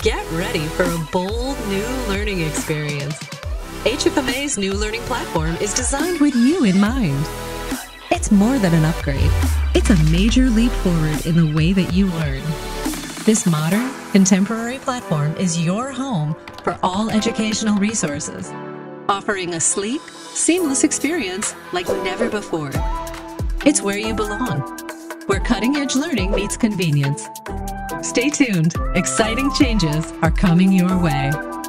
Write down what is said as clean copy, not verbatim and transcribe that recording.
Get ready for a bold new learning experience. HFMA's new learning platform is designed with you in mind. It's more than an upgrade. It's a major leap forward in the way that you learn. This modern, contemporary platform is your home for all educational resources, offering a sleek, seamless experience like never before. It's where you belong, where cutting-edge learning meets convenience. Stay tuned. Exciting changes are coming your way.